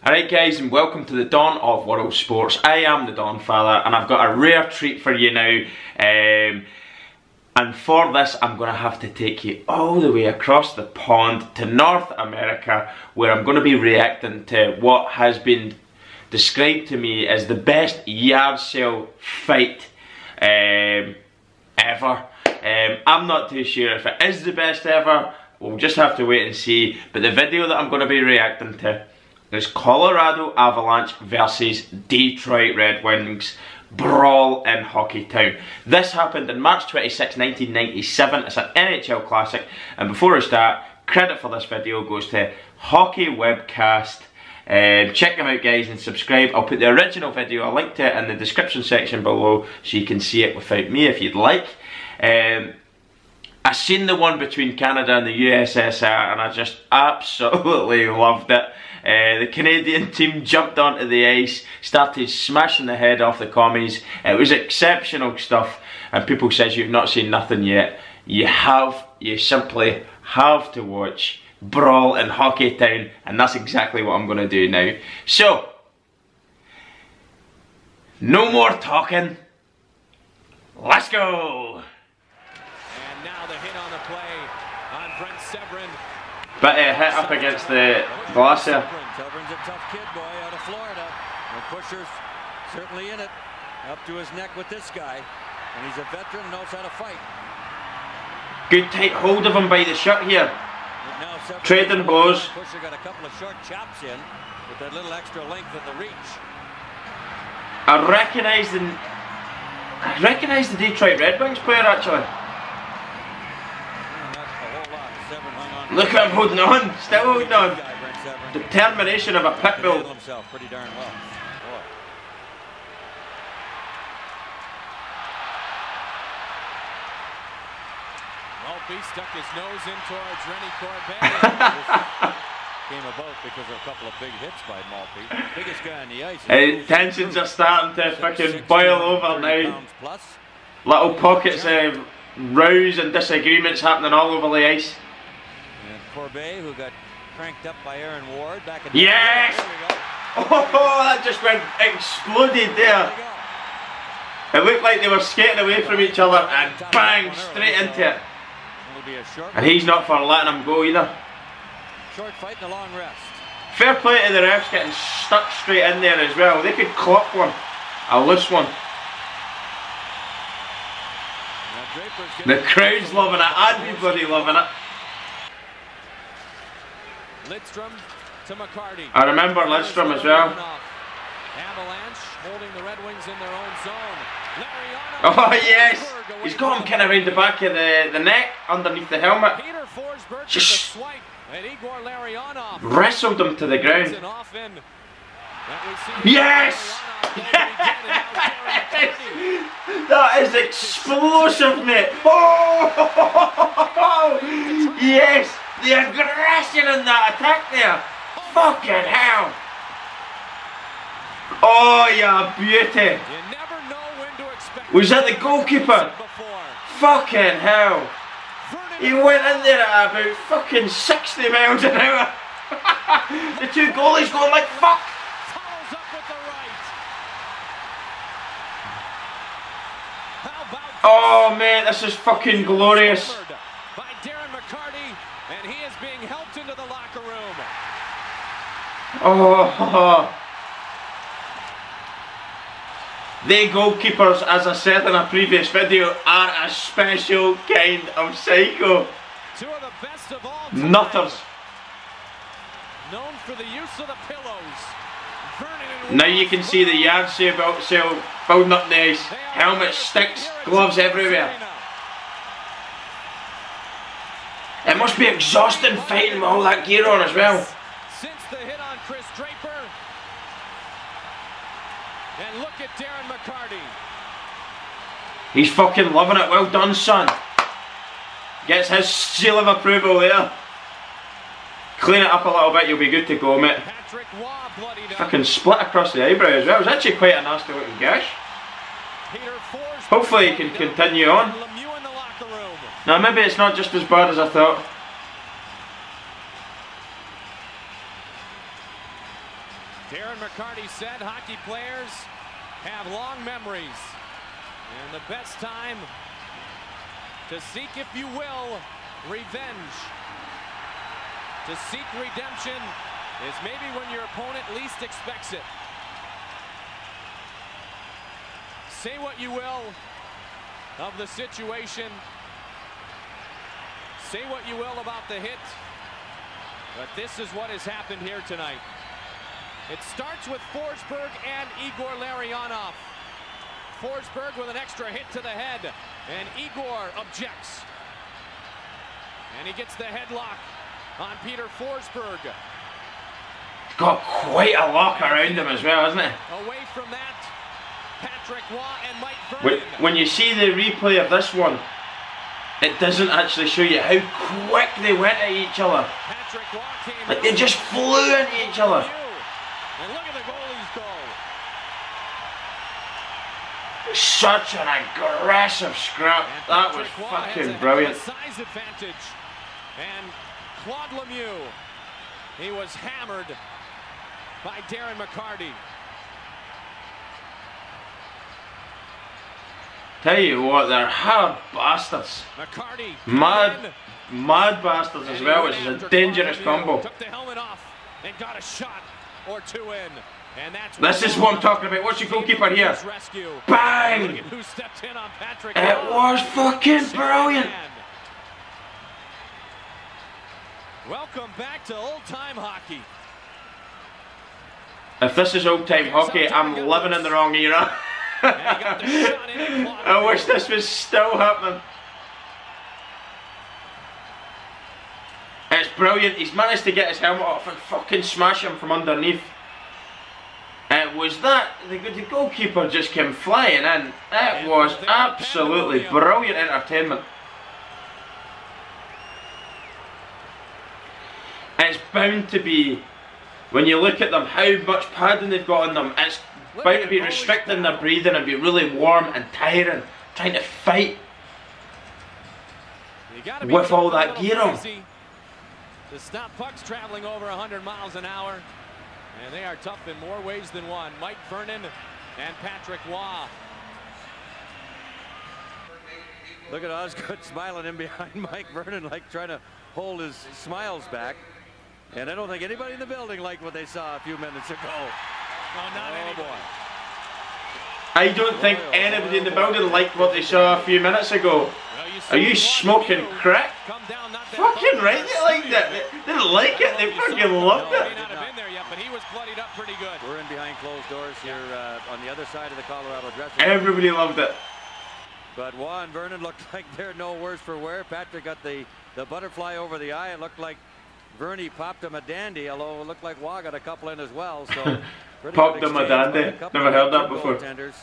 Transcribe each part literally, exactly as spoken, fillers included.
Alright guys, and welcome to the dawn of World Sports. I am the Dawn Father and I've got a rare treat for you now. Um, and for this I'm going to have to take you all the way across the pond to North America, where I'm going to be reacting to what has been described to me as the best yard sale fight um, ever. Um, I'm not too sure if it is the best ever. We'll just have to wait and see. But the video that I'm going to be reacting to is Colorado Avalanche versus Detroit Red Wings brawl in Hockeytown. This happened on March twenty-sixth, nineteen ninety-seven. It's an N H L classic. And before I start, credit for this video goes to Hockey Webcast. Um, check them out guys and subscribe. I'll put the original video, I'll link to it in the description section below so you can see it without me if you'd like. Um, I seen the one between Canada and the U S S R and I just absolutely loved it. Uh, the Canadian team jumped onto the ice, started smashing the head off the commies. It was exceptional stuff, and people says you've not seen nothing yet. You have, you simply have to watch Brawl in Hockeytown, and that's exactly what I'm going to do now. So, no more talking, let's go! And now the hit on the play on Brent Severin. Bit of hit up against the glass there. Severin's a tough kid, boy, out of Florida. The pusher's certainly in it. Up to his neck with this guy. And he's a veteran, knows how to fight. Good tight hold of him by the shirt here. Trading blows. Pusher got a couple of short chops in with that little extra length at the reach. I recognise the I recognise the Detroit Red Wings player actually. Look at him holding on, still holding on. Determination of a pit bull. Pretty darn well. Maltby stuck his nose in towards Rennie Corbett. Came about because of a couple of big hits by Maltby. Biggest guy on the ice. Hey, tensions are starting to fucking boil over now. Little pockets of rows and disagreements happening all over the ice. And Corbett, who got cranked up by Aaron Ward back in yes! the Oh, that just went exploded there. It looked like they were skating away from each other and bang, straight into it. And he's not for letting him go either. Short fight and a long rest. Fair play to the refs getting stuck straight in there as well. They could clock one, a loose one. The crowd's loving it, everybody loving it. Lidstrom to McCarty. I remember Lidstrom as well. Avalanche holding the Red Wings in their own zone. Oh yes! He's got him kind of around the back of the, the neck, underneath the helmet. Just wrestled him to the ground. Yes! Yes! That is explosive, mate! Oh! Yes! The aggression in that attack there! Fucking hell! Oh, yeah, beauty! Was that the goalkeeper? Fucking hell! He went in there at about fucking sixty miles an hour! The two goalies going like fuck! Oh man, this is fucking glorious! And he is being helped into the locker room. Oh, they goalkeepers, as I said in a previous video, are a special kind of psycho. Two of the best of all time. Nutters. Known for the use of the pillows. Now you can see the yard sale building up the ice. Helmets, sticks, gloves everywhere. It must be exhausting fighting with all that gear on as well. Since the hit on Chris Draper. And look at Darren McCarty. He's fucking loving it. Well done, son. Gets his seal of approval there. Clean it up a little bit, you'll be good to go, mate. Fucking split across the eyebrow as well. It was actually quite a nasty looking gash. Hopefully he can continue on. Now maybe it's not just as bad as I thought. Darren McCarty said hockey players have long memories. And the best time to seek, if you will, revenge, to seek redemption, is maybe when your opponent least expects it. Say what you will of the situation. Say what you will about the hit. But this is what has happened here tonight. It starts with Forsberg and Igor Larionov. Forsberg with an extra hit to the head, and Igor objects. And he gets the headlock on Peter Forsberg. Got quite a lock around him as well, hasn't it? Away from that, Patrick Waugh and Mike Vernon. When, when you see the replay of this one, it doesn't actually show you how quick they went at each other. Patrick Waugh came like they just flew into each other. And look at the goalie's goal. Such an aggressive scrap. And that was Patrick Waugh fucking has a brilliant. size advantage. And Claude Lemieux, he was hammered by Darren McCarty. Tell you what, they're hard bastards. McCarty, mad, mad bastards as well, which is a dangerous combo. Took the helmet off and got a shot or two in. And that's this is what I'm talking about. What's your goalkeeper here? Bang! Who stepped in on Patrick it was fucking brilliant. Welcome back to old-time hockey. If this is old-time hockey, I'm living in the wrong era. I wish this was still happening. It's brilliant. He's managed to get his helmet off and fucking smash him from underneath. It was that, the, the goalkeeper just came flying in. It was absolutely brilliant entertainment. It's bound to be, when you look at them, how much padding they've got on them, it's bound to be restricting their breathing and be really warm and tiring, trying to fight with all that gear on. To stop pucks traveling over one hundred miles an hour. And they are tough in more ways than one. Mike Vernon and Patrick Waugh. Look at Osgood smiling in behind Mike Vernon, like trying to hold his smiles back. And I don't think anybody in the building liked what they saw a few minutes ago. No, not oh, anybody. Boy. I don't think oh, anybody oh, in the building liked what they saw a few minutes ago. Well, you Are you smoking crack? Down, fucking right, they liked it. They didn't like it, they fucking loved no, it. He may not have been there yet, but he was bloodied up pretty good. We're in behind closed doors here uh, on the other side of the Colorado dressing room. Everybody loved it. But Waugh and Vernon looked like they're no worse for wear. Patrick got the, the butterfly over the eye. It looked like Vernie popped him a dandy, although it looked like Waugh got a couple in as well. So popped him a dandy. Never heard that before.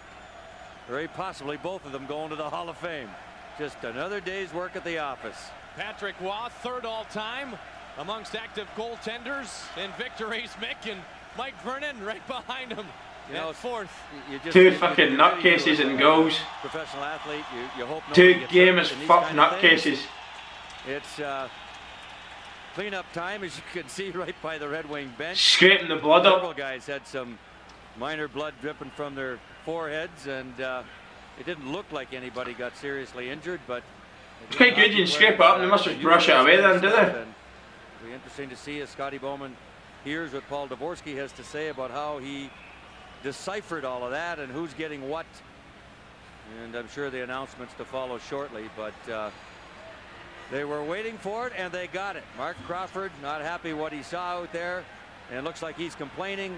Very possibly both of them going to the Hall of Fame. Just another day's work at the office. Patrick Waugh, third all-time amongst active goaltenders in victories. Mick and Mike Vernon right behind him. You know, fourth. You just, Two fucking nutcases in goals. Professional athlete. You, you hope Two game as fuck nutcases. It's uh, cleanup time, as you can see right by the Red Wing bench. Scraping the blood up. Several guys had some minor blood dripping from their foreheads, and uh, it didn't look like anybody got seriously injured, but it's quite good. You can scrape it up and they must just brush it away then, do they? It'll be interesting to see as Scotty Bowman hears what Paul Dvorsky has to say about how he deciphered all of that and who's getting what. And I'm sure the announcements to follow shortly, but uh, they were waiting for it and they got it. Mark Crawford not happy what he saw out there, and it looks like he's complaining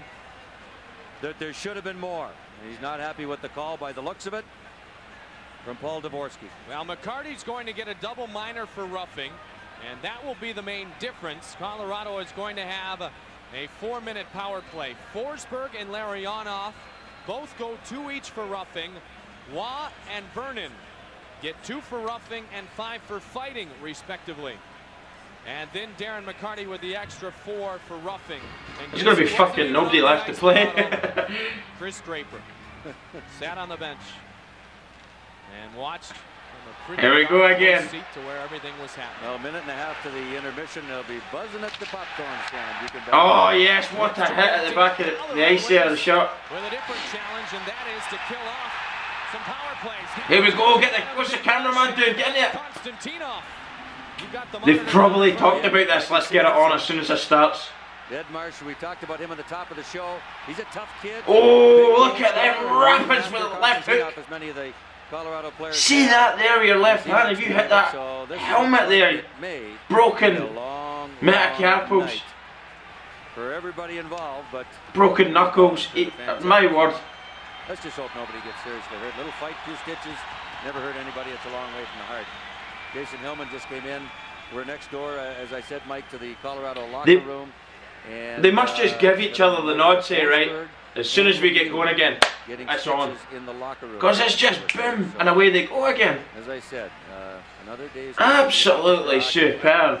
that there should have been more. He's not happy with the call by the looks of it from Paul Dvorsky. Well, McCarty's going to get a double minor for roughing, and that will be the main difference. Colorado is going to have a, a four-minute power play. Forsberg and Larionov both go two each for roughing. Waugh and Vernon get two for roughing and five for fighting, respectively. And then Darren McCarty with the extra four for roughing. And There's going to be fucking nobody left to play. Chris Draper sat on the bench and watched Here we go again. To where everything was happening. Well, a minute and a half to the intermission. They'll be buzzing at the popcorn stand. You can bet. Oh yes, what a hit at the back of the, the ice there, the shot. With a different challenge, and that is to kill off some power plays. Here we go, get the, what's the cameraman doing? Get in there. Konstantinov. You got the They've probably monitor. talked about this, let's get it on as soon as it starts. Dedmarsh, we talked about him at the top of the show. He's a tough kid. Oh, look at them rapids with the left hook. As many of the Colorado players See that there with your left hand, if you hit that helmet there, broken metacarpals, for everybody involved, but broken knuckles, it, my word. Let's just hope nobody gets seriously hurt. Little fight, two stitches, never hurt anybody. It's a long way from the heart. Jason Hillman just came in. We're next door, uh, as I said, Mike, to the Colorado locker they, room. And, they must just uh, give each other the nod, say, right, as soon as we get going again, it's on. Because it's just boom, and away they go again. As I said, uh, another day's absolutely superb.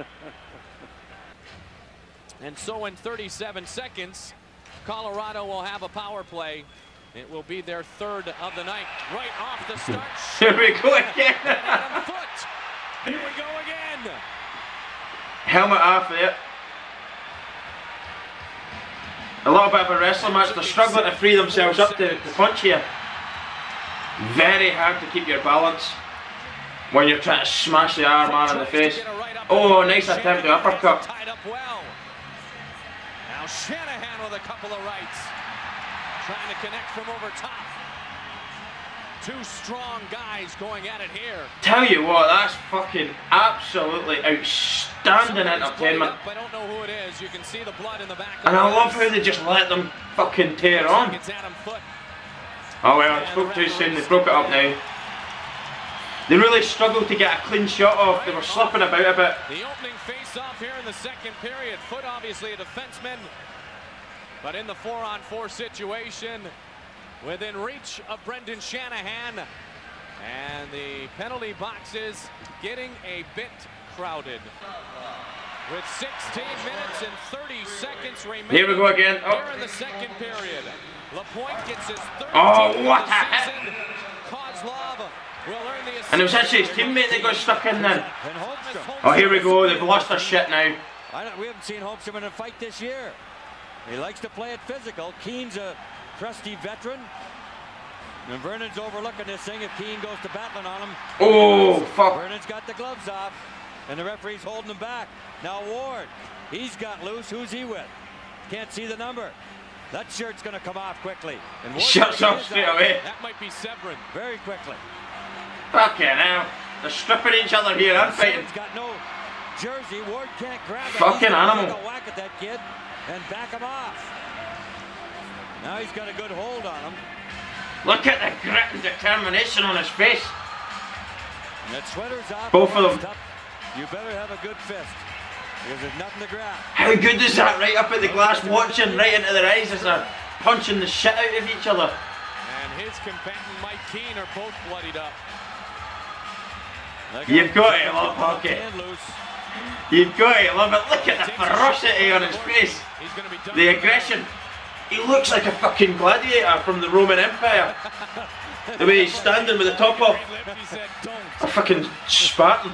And so in thirty-seven seconds, Colorado will have a power play. It will be their third of the night. Right off the start. Here we go again. Adam Foote. Here we go again. Helmet off there. A little bit of a wrestling match. They're struggling to free themselves up to, to punch here. Very hard to keep your balance when you're trying to smash the Iron Man in the face. Oh, nice attempt to uppercut. Tied up well. Now Shanahan with a couple of rights. Trying to connect from over top. Two strong guys going at it here. Tell you what, that's fucking absolutely outstanding entertainment. I don't know who it is. You can see the blood in the back. And I love how they just let them fucking tear on. It's Adam Foote. Oh well, I spoke too soon. They broke it up now. They really struggled to get a clean shot off. They were slipping about a bit. The opening face-off here in the second period. Foote obviously a defenseman, but in the four-on-four situation, within reach of Brendan Shanahan, and the penalty boxes getting a bit crowded. With sixteen minutes and thirty seconds remaining. Here we go again. Oh. Here in the second period. Lapointe gets his third. Oh, what a hit! Kozlov will earn the assist. And it was actually his teammate that got stuck in then. Oh, here we go. They've lost their shit now. I don't, we haven't seen Holmstrom in a fight this year. He likes to play it physical. Keene's a crusty veteran. And Vernon's overlooking this thing if Keene goes to battling on him. Oh, fuck. Vernon's got the gloves off, and the referee's holding him back. Now Ward, he's got loose. Who's he with? Can't see the number. That shirt's going to come off quickly. And Ward's shuts off straight away. That might be Severin. Very quickly. Fucking hell. They're stripping each other here and fighting. Severin's got no jersey. Ward can't grab it. Fucking animal. Take a whack at that kid and back him off. Now he's got a good hold on him. Look at the grit and determination on his face. And that sweater's off. Both of them. You better have a good fist, because there's nothing to grab. How good is that, right up at the glass, watching right into their eyes as they're punching the shit out of each other. And his companion Mike Keene are both bloodied up. You've got to love hockey. You've got to love it. Look at the ferocity on his face. The aggression. He looks like a fucking gladiator from the Roman Empire. The way he's standing with the top off. A fucking Spartan.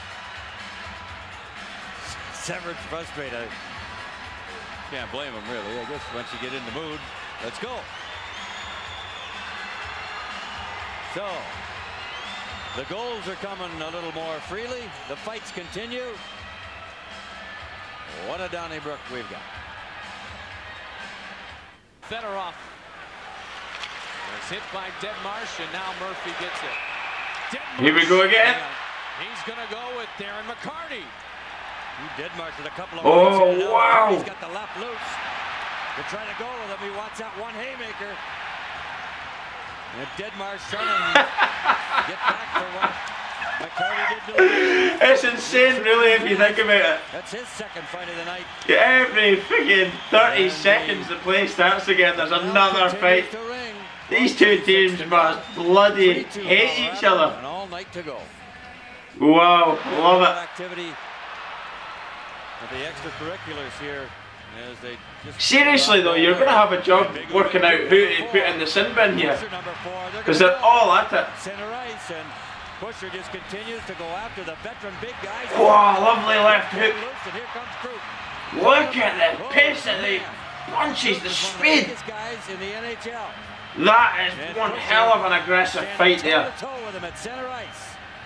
Severin's frustrated. I can't blame him, really. I guess once you get in the mood, let's go. So, the goals are coming a little more freely. The fights continue. What a Donnybrook we've got. Fedorov is hit by Dedmarsh, and now Murphy gets it. Dedmarsh, here we go again. He's going to go with Darren McCarty. Dedmarsh with a couple of oh, wow. He's got the left loose. They're trying to go with him. He wants that one haymaker. And Dedmarsh trying to get back for what McCarty did to him. It's insane, really, if you think about it. That's his second fight of the night. Every freaking thirty and seconds the play starts again, there's another fight. These two teams must bloody hate each other. And all night to go. Wow, love it. Activity of the extracurriculars here. As they just seriously though, you're going to have a job working out who to put in the sin bin here. Because they're all at it. Center ice, and Pusher just continues to go after the veteran big guys. Wow, lovely left hook. And here comes Croup. Look at the pace of the punches, the speed. Guys in the N H L. That is one hell of an aggressive fight there. Toe to toe with him at center ice.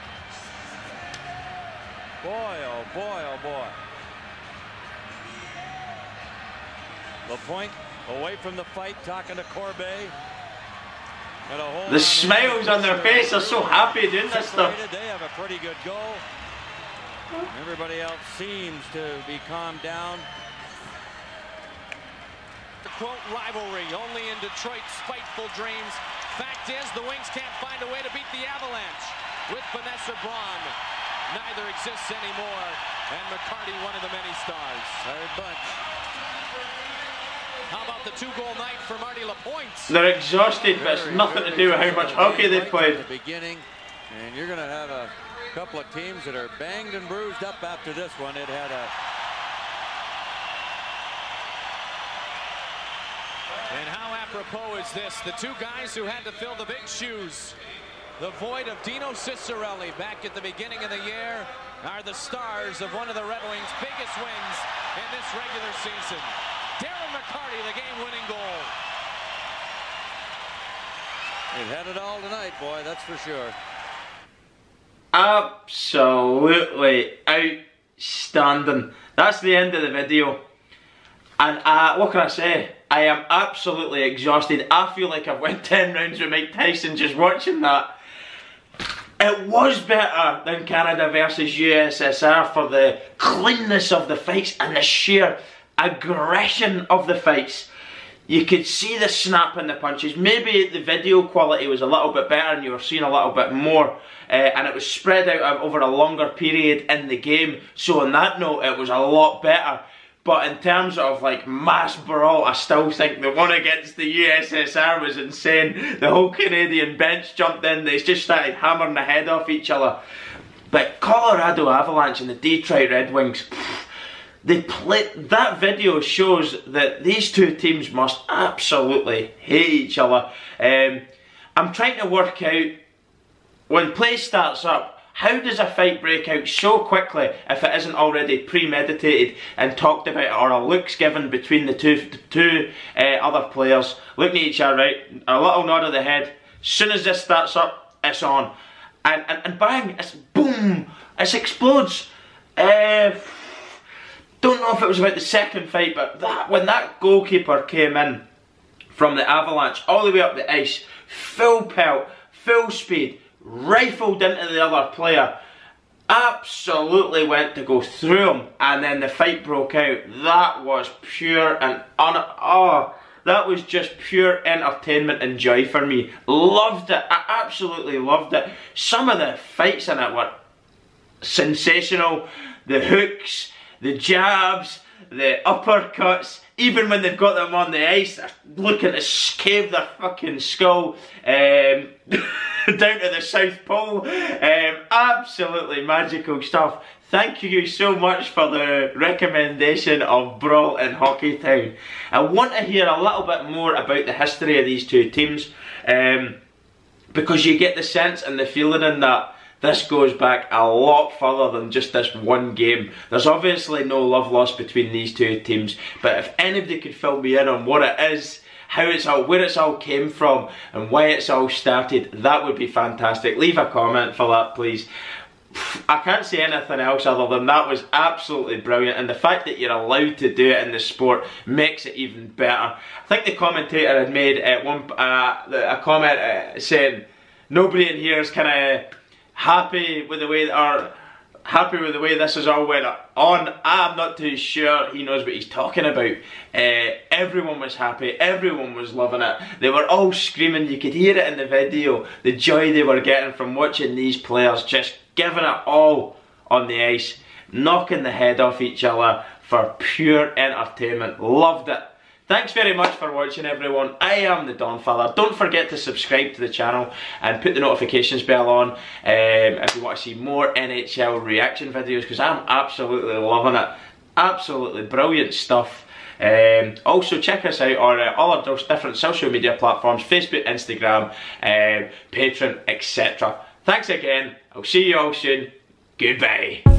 Boy, oh boy, oh boy. Lapointe away from the fight, talking to Corbet. The smiles on their face are so happy doing this stuff. They have a pretty good goal. Everybody else seems to be calmed down. To quote rivalry, only in Detroit's spiteful dreams. Fact is, the Wings can't find a way to beat the Avalanche. With Vanessa Braun, neither exists anymore. And McCarty, one of the many stars. Tired bunch. How about the two-goal night for Marty Lapointe? They're exhausted, but it's nothing to do with how much hockey they've played. At the beginning, and you're going to have a couple of teams that are banged and bruised up after this one. It had a. And how apropos is this? The two guys who had to fill the big shoes. The void of Dino Ciccarelli back at the beginning of the year are the stars of one of the Red Wings' biggest wins in this regular season. Darren McCarty, the game-winning goal. It had it all tonight, boy, that's for sure. Absolutely outstanding. That's the end of the video. And uh, what can I say? I am absolutely exhausted. I feel like I've went ten rounds with Mike Tyson just watching that. It was better than Canada versus U S S R for the cleanness of the fights and the sheer aggression of the fights. You could see the snap in the punches. Maybe the video quality was a little bit better and you were seeing a little bit more, uh, and it was spread out over a longer period in the game, so on that note it was a lot better. But in terms of like mass brawl, I still think the one against the U S S R was insane. The whole Canadian bench jumped in, they just started hammering the head off each other. But Colorado Avalanche and the Detroit Red Wings, they play, that video shows that these two teams must absolutely hate each other. Um, I'm trying to work out, when play starts up, how does a fight break out so quickly if it isn't already premeditated and talked about, or a look's given between the two, two uh, other players, looking at each other, right, a little nod of the head. As soon as this starts up, it's on. And, and, and bang, it's boom, it explodes. Uh, don't know if it was about the second fight, but that when that goalkeeper came in from the Avalanche all the way up the ice, full pelt, full speed, rifled into the other player, absolutely went to go through him, and then the fight broke out. That was pure and un oh, that was just pure entertainment and joy for me. Loved it. I absolutely loved it. Some of the fights in it were sensational. The hooks, the jabs, the uppercuts. Even when they've got them on the ice, they're looking to cave their fucking skull um, down to the South Pole. Um, absolutely magical stuff. Thank you so much for the recommendation of Brawl in Hockeytown. I want to hear a little bit more about the history of these two teams, um, because you get the sense and the feeling in that this goes back a lot further than just this one game. There's obviously no love lost between these two teams, but if anybody could fill me in on what it is, how it's all, where it's all came from, and why it's all started, that would be fantastic. Leave a comment for that, please. I can't say anything else other than that was absolutely brilliant, and the fact that you're allowed to do it in the sport makes it even better. I think the commentator had made uh, one uh, a comment uh, saying nobody in here is kind of happy with the way that are happy with the way this is all went on. I'm not too sure he knows what he's talking about. Uh, everyone was happy, everyone was loving it. They were all screaming, you could hear it in the video, the joy they were getting from watching these players just giving it all on the ice, knocking the head off each other for pure entertainment. Loved it. Thanks very much for watching, everyone. I am the Don Father. Don't forget to subscribe to the channel and put the notifications bell on um, if you want to see more N H L reaction videos, because I'm absolutely loving it. Absolutely brilliant stuff. Um, also check us out on uh, all of those different social media platforms, Facebook, Instagram, um, Patreon, et cetera. Thanks again. I'll see you all soon. Goodbye.